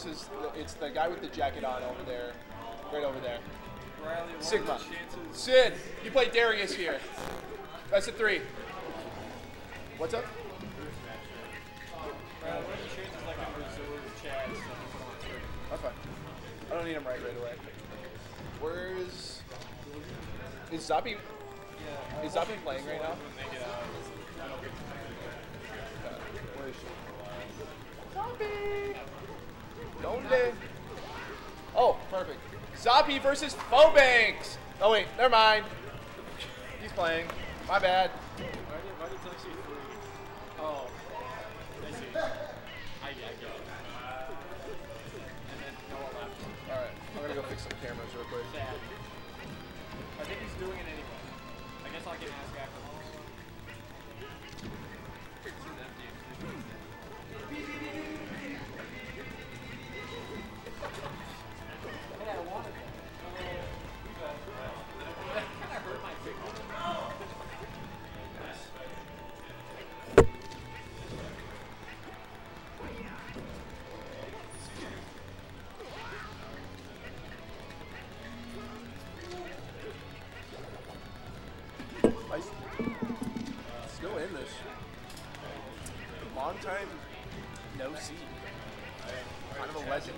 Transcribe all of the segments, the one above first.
versus it's the guy with the jacket on over there, right over there. Riley, what Sigma. are the chances? Sid, you play Darius here. That's a 3. What's up? Riley, what are the chances like a Missouri Chad stuff on screen? That's fine. I don't need him right away. Where's... Is Zappy... Yeah. Is Zappy playing right now? Make it out. I don't get Where is she? Zombie! Donde? Oh, perfect. Zombie versus Phobanks! Oh wait, never mind. He's playing. My bad. Why did Tuxie 3? Oh. I see. I get it. And then Noah left. Alright, I'm gonna go fix some cameras real quick. Sad. I think he's doing it anyway. I guess I can ask after. This is empty. Hey, I wanted that. That kind of hurt my finger. Still in this. Long time no see. Kind of a legend.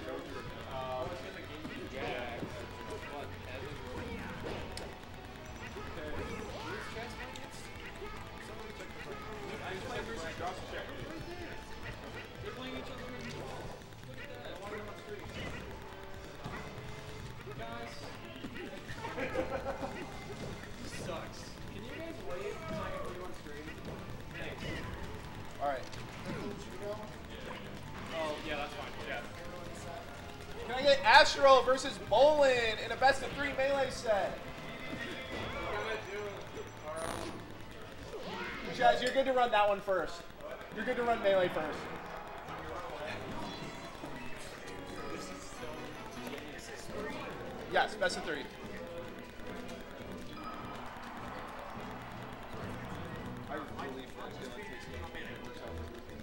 Alright. Oh, yeah, that's fine. Yeah. Can I get Astro versus Bolin in a best of 3 melee set? Chaz, you're good to run that one first. You're good to run melee first. Yes, best of 3. I really feel like this game works out.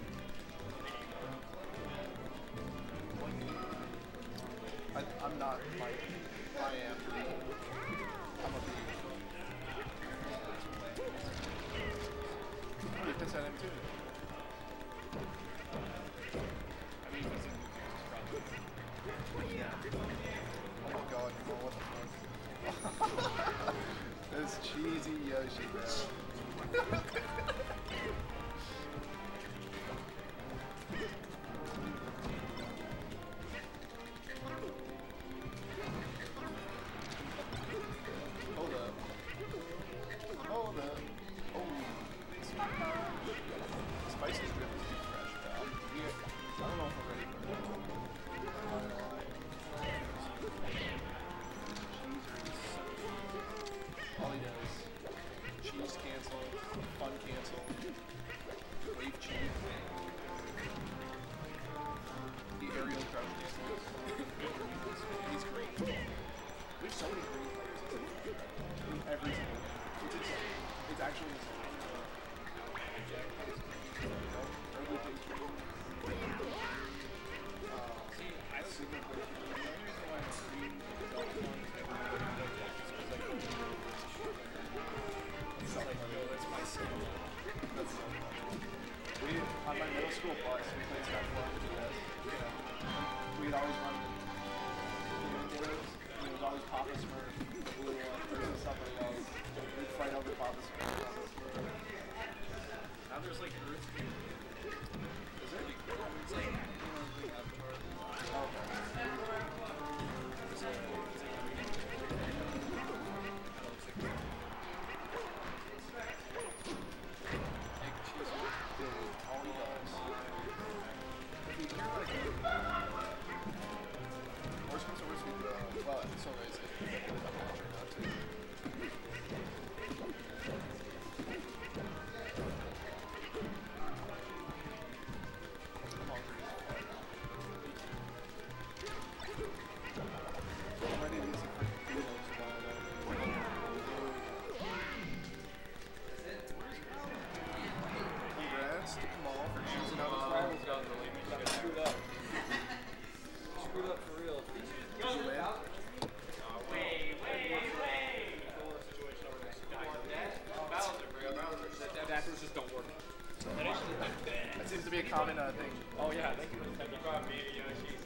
I'm not like I am. I'm a B. Get this at him too. Oh my god, what the fuck? This cheesy Yoshi, bro. Hold up. Hold up. Oh. Spicy's drip is too fresh, pal. I don't know if I'm ready for it. All he does, cheese cancel, fun cancel, wave cheese, the aerial crouch cancel. He's great. We have so many great players in every single game. It's insane. It's actually insane. On my middle school bus, we played Skyfall with you guys. We'd always run the videos, and it was always Papa Smurf, the blue one, versus somebody else. We'd fight over Papa Smurf. Now there's like Earth. Is it? It's like, seems to be a common thing. Oh yeah, thank you for the 10. Baby Yoshi.